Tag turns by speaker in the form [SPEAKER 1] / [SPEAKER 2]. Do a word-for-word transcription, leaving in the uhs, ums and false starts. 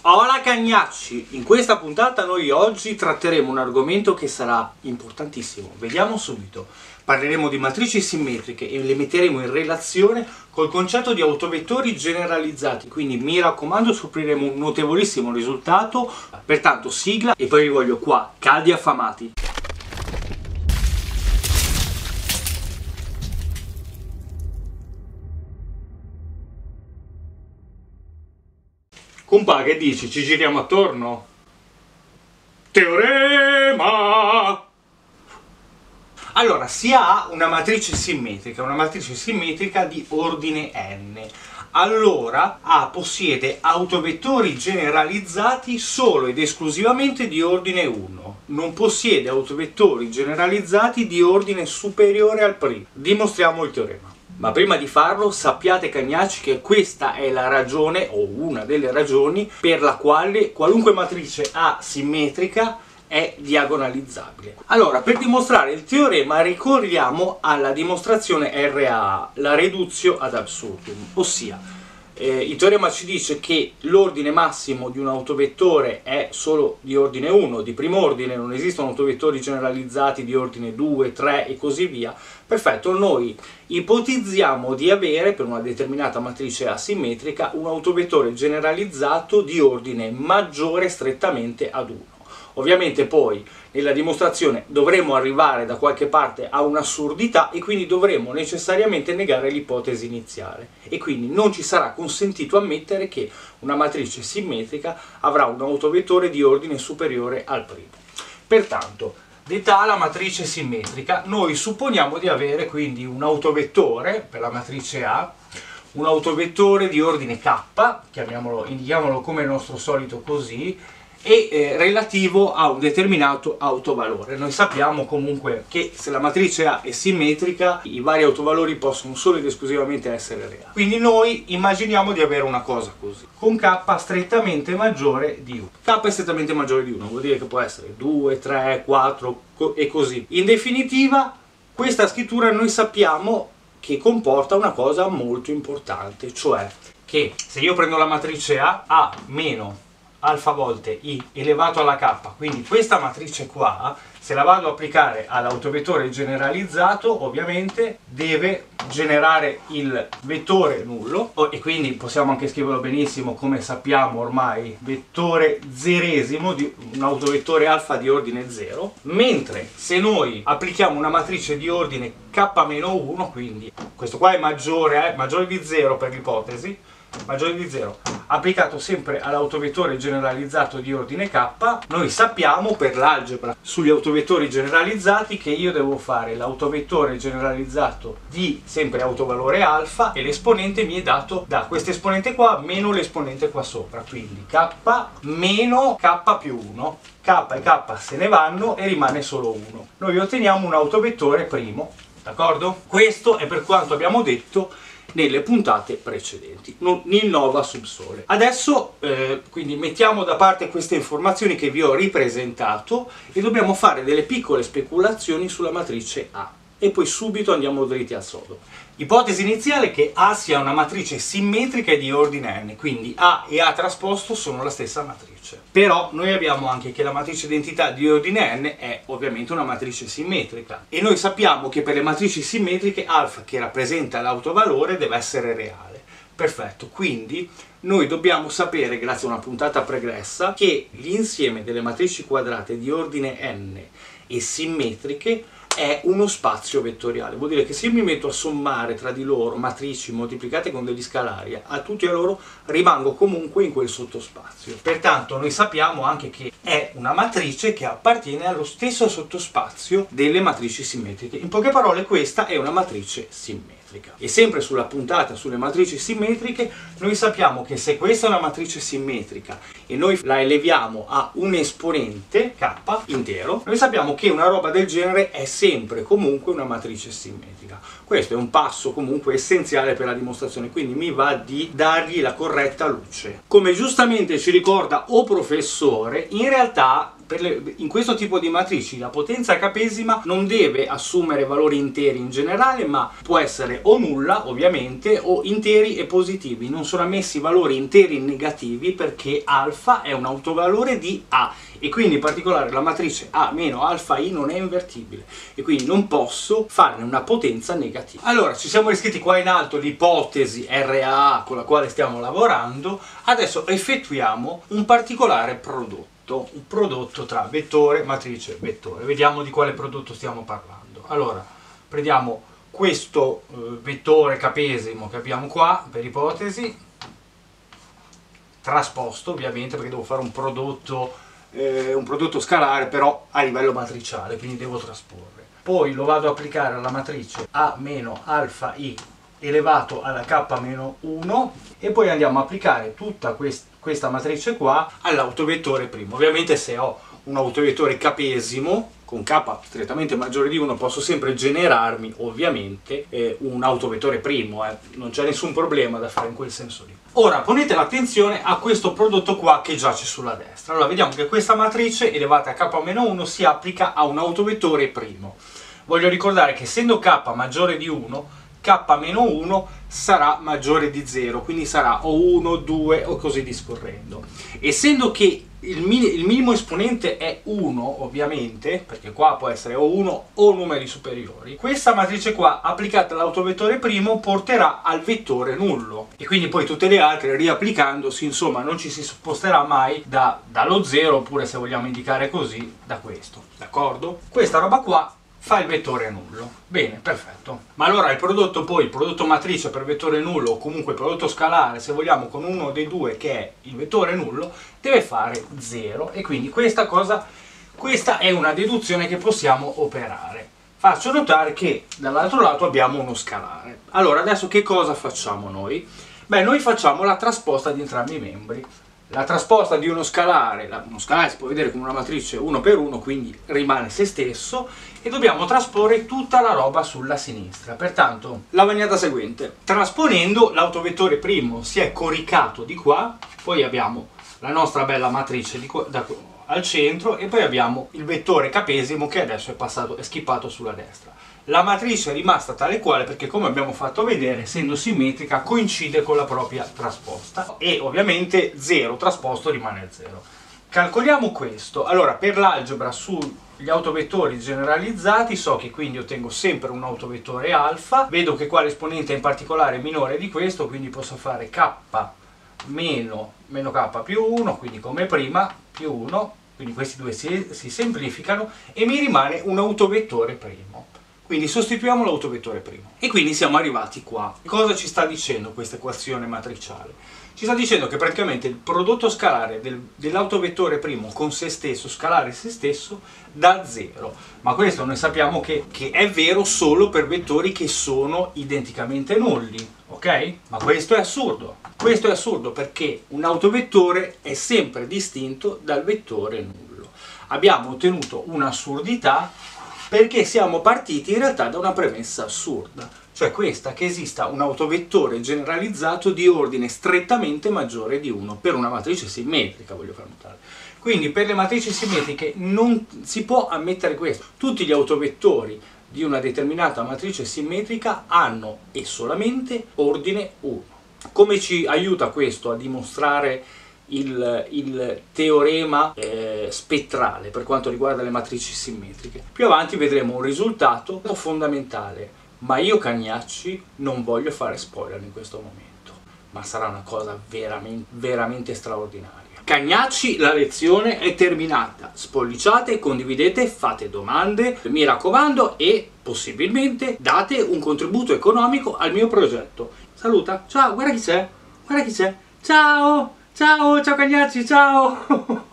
[SPEAKER 1] Hola cagnacci! In questa puntata noi oggi tratteremo un argomento che sarà importantissimo. Vediamo subito. Parleremo di matrici simmetriche e le metteremo in relazione col concetto di autovettori generalizzati. Quindi mi raccomando, scopriremo un notevolissimo risultato. Pertanto sigla e poi vi voglio qua, caldi e affamati. Compa, che dici? Ci giriamo attorno? Teorema! Allora, si ha una matrice simmetrica, una matrice simmetrica di ordine n. Allora, A possiede autovettori generalizzati solo ed esclusivamente di ordine uno. Non possiede autovettori generalizzati di ordine superiore al primo. Dimostriamo il teorema. Ma prima di farlo sappiate cagnacci che questa è la ragione, o una delle ragioni, per la quale qualunque matrice A simmetrica è diagonalizzabile. Allora, per dimostrare il teorema ricorriamo alla dimostrazione R A A, la reduzione ad absurdum, ossia eh, il teorema ci dice che l'ordine massimo di un autovettore è solo di ordine uno, di primo ordine, non esistono autovettori generalizzati di ordine due, tre e così via. Perfetto, noi ipotizziamo di avere per una determinata matrice asimmetrica un autovettore generalizzato di ordine maggiore strettamente ad uno. Ovviamente poi nella dimostrazione dovremo arrivare da qualche parte a un'assurdità e quindi dovremo necessariamente negare l'ipotesi iniziale e quindi non ci sarà consentito ammettere che una matrice simmetrica avrà un autovettore di ordine superiore al primo. Pertanto, detta la matrice simmetrica, noi supponiamo di avere quindi un autovettore per la matrice A, un autovettore di ordine K, chiamiamolo, indichiamolo come il nostro solito così, e eh, relativo a un determinato autovalore. Noi sappiamo comunque che se la matrice A è simmetrica i vari autovalori possono solo ed esclusivamente essere reali. Quindi noi immaginiamo di avere una cosa così, con K strettamente maggiore di uno. K è strettamente maggiore di uno, vuol dire che può essere due, tre, quattro e così. In definitiva, questa scrittura noi sappiamo che comporta una cosa molto importante, cioè che se io prendo la matrice A, A meno alfa volte i elevato alla k, quindi questa matrice qua, se la vado a applicare all'autovettore generalizzato, ovviamente deve generare il vettore nullo, e quindi possiamo anche scriverlo benissimo come sappiamo ormai, vettore zeresimo di un autovettore alfa di ordine zero, mentre se noi applichiamo una matrice di ordine k meno uno, quindi questo qua è maggiore, eh, maggiore di zero per l'ipotesi, maggiore di zero, applicato sempre all'autovettore generalizzato di ordine k, noi sappiamo per l'algebra sugli autovettori generalizzati che io devo fare l'autovettore generalizzato di sempre autovalore alfa e l'esponente mi è dato da questo esponente qua meno l'esponente qua sopra, quindi k meno k più uno, k e k se ne vanno e rimane solo uno. Noi otteniamo un autovettore primo, d'accordo? Questo è per quanto abbiamo detto nelle puntate precedenti, non il nova subsole. Adesso eh, quindi mettiamo da parte queste informazioni che vi ho ripresentato e dobbiamo fare delle piccole speculazioni sulla matrice A e poi subito andiamo dritti al sodo. Ipotesi iniziale che A sia una matrice simmetrica di ordine n, quindi A e A trasposto sono la stessa matrice. Però noi abbiamo anche che la matrice identità di ordine n è ovviamente una matrice simmetrica e noi sappiamo che per le matrici simmetriche alfa che rappresenta l'autovalore deve essere reale. Perfetto, quindi noi dobbiamo sapere, grazie a una puntata pregressa, che l'insieme delle matrici quadrate di ordine n e simmetriche è uno spazio vettoriale. Vuol dire che se io mi metto a sommare tra di loro matrici moltiplicate con degli scalari, a tutti a loro rimango comunque in quel sottospazio. Pertanto noi sappiamo anche che è una matrice che appartiene allo stesso sottospazio delle matrici simmetriche. In poche parole, questa è una matrice simmetrica. E sempre sulla puntata sulle matrici simmetriche, noi sappiamo che se questa è una matrice simmetrica e noi la eleviamo a un esponente k intero, noi sappiamo che una roba del genere è sempre comunque una matrice simmetrica. Questo è un passo comunque essenziale per la dimostrazione, quindi mi va di dargli la corretta luce. Come giustamente ci ricorda o professore, in realtà per le, in questo tipo di matrici la potenza capesima non deve assumere valori interi in generale, ma può essere o nulla ovviamente o interi e positivi. Non sono ammessi valori interi e negativi perché alfa è un autovalore di A e quindi in particolare la matrice A meno alfa I non è invertibile e quindi non posso farne una potenza negativa. Allora, ci siamo riscritti qua in alto l'ipotesi R A A con la quale stiamo lavorando. Adesso effettuiamo un particolare prodotto, un prodotto tra vettore, matrice, vettore. Vediamo di quale prodotto stiamo parlando. Allora, prendiamo questo eh, vettore capesimo che abbiamo qua, per ipotesi, trasposto ovviamente perché devo fare un prodotto, eh, un prodotto scalare però a livello matriciale, quindi devo trasporre. Poi lo vado ad applicare alla matrice A meno alfa I elevato alla K meno uno e poi andiamo a applicare tutta quest questa matrice qua all'autovettore primo. Ovviamente se ho un autovettore capesimo con K strettamente maggiore di uno posso sempre generarmi ovviamente eh, un autovettore primo, eh. non c'è nessun problema da fare in quel senso lì. Ora ponete l'attenzione a questo prodotto qua che giace sulla destra. Allora vediamo che questa matrice elevata a K meno uno si applica a un autovettore primo. Voglio ricordare che essendo K maggiore di uno, K meno uno sarà maggiore di zero, quindi sarà o uno, due o così discorrendo. Essendo che il, min il minimo esponente è uno, ovviamente, perché qua può essere o uno o numeri superiori, questa matrice qua applicata all'autovettore primo porterà al vettore nullo e quindi poi tutte le altre riapplicandosi, insomma, non ci si sposterà mai da, dallo zero, oppure se vogliamo indicare così, da questo, d'accordo? Questa roba qua fa il vettore nullo. Bene, perfetto. Ma allora il prodotto poi, il prodotto matrice per vettore nullo o comunque il prodotto scalare, se vogliamo, con uno dei due che è il vettore nullo, deve fare zero e quindi questa cosa, questa è una deduzione che possiamo operare. Faccio notare che dall'altro lato abbiamo uno scalare. Allora adesso che cosa facciamo noi? Beh, noi facciamo la trasposta di entrambi i membri. La trasposta di uno scalare, uno scalare si può vedere come una matrice uno per uno, quindi rimane se stesso, e dobbiamo trasporre tutta la roba sulla sinistra. Pertanto, la vagnata seguente. Trasponendo, l'autovettore primo si è coricato di qua, poi abbiamo la nostra bella matrice di qua, da, al centro, e poi abbiamo il vettore capesimo che adesso è passato, è schippato sulla destra. La matrice è rimasta tale quale perché, come abbiamo fatto vedere, essendo simmetrica coincide con la propria trasposta e ovviamente zero trasposto rimane zero. Calcoliamo questo. Allora, per l'algebra sugli autovettori generalizzati so che quindi ottengo sempre un autovettore alfa, vedo che qua l'esponente in particolare è minore di questo, quindi posso fare k meno, meno k più uno, quindi come prima, più uno, quindi questi due si, si semplificano e mi rimane un autovettore primo. Quindi sostituiamo l'autovettore primo. E quindi siamo arrivati qua. Cosa ci sta dicendo questa equazione matriciale? Ci sta dicendo che praticamente il prodotto scalare del, dell'autovettore primo con se stesso, scalare se stesso, dà zero. Ma questo noi sappiamo che, che è vero solo per vettori che sono identicamente nulli. Ok? Ma questo è assurdo. Questo è assurdo perché un autovettore è sempre distinto dal vettore nullo. Abbiamo ottenuto un'assurdità perché siamo partiti in realtà da una premessa assurda, cioè questa, che esista un autovettore generalizzato di ordine strettamente maggiore di uno per una matrice simmetrica, voglio far notare. Quindi per le matrici simmetriche non si può ammettere questo. Tutti gli autovettori di una determinata matrice simmetrica hanno e solamente ordine uno. Come ci aiuta questo a dimostrare Il, il teorema eh, spettrale per quanto riguarda le matrici simmetriche? Più avanti vedremo un risultato fondamentale, ma io Cagnacci non voglio fare spoiler in questo momento, ma sarà una cosa veramente, veramente straordinaria. Cagnacci, la lezione è terminata, spolliciate, condividete, fate domande, mi raccomando, e possibilmente date un contributo economico al mio progetto. Saluta, ciao, guarda chi c'è, guarda chi c'è, ciao! Ciao, ciao Cagnacci, ciao!